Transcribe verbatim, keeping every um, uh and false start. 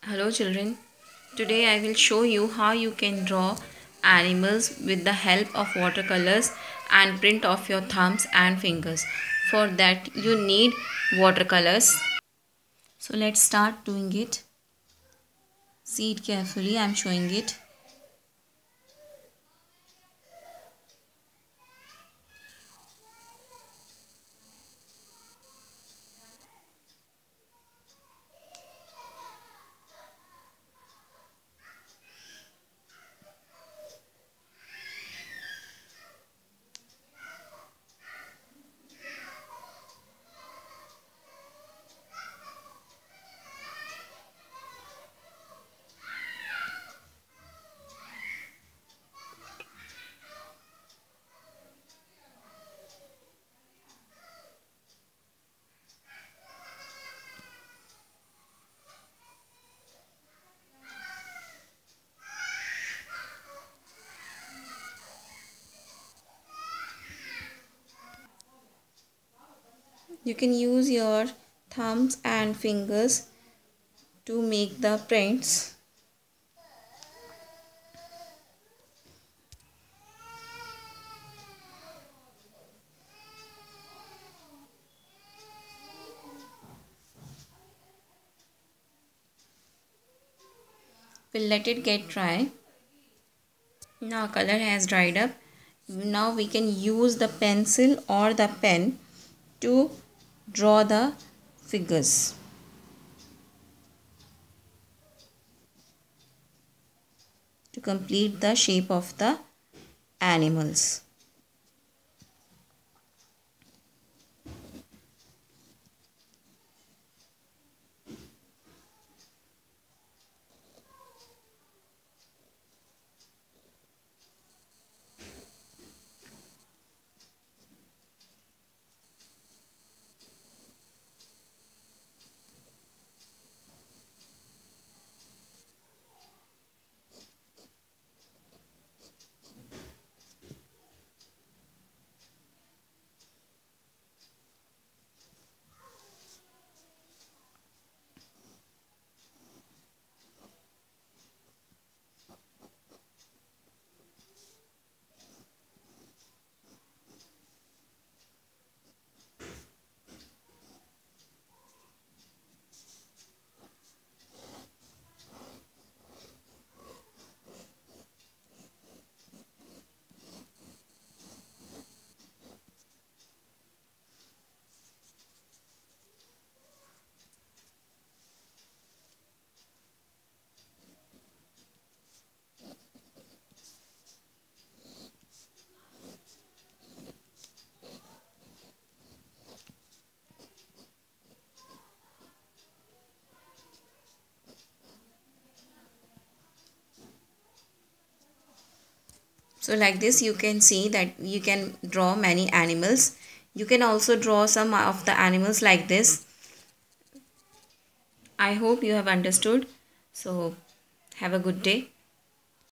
Hello children, today I will show you how you can draw animals with the help of watercolors and print off your thumbs and fingers. For that you need watercolors. So let's start doing it. See it carefully, I am showing it. You can use your thumbs and fingers to make the prints. We'll let it get dry. Now color has dried up. Now we can use the pencil or the pen to draw the figures. To complete the shape of the animals. So like this you can see that you can draw many animals. You can also draw some of the animals like this. I hope you have understood. So have a good day.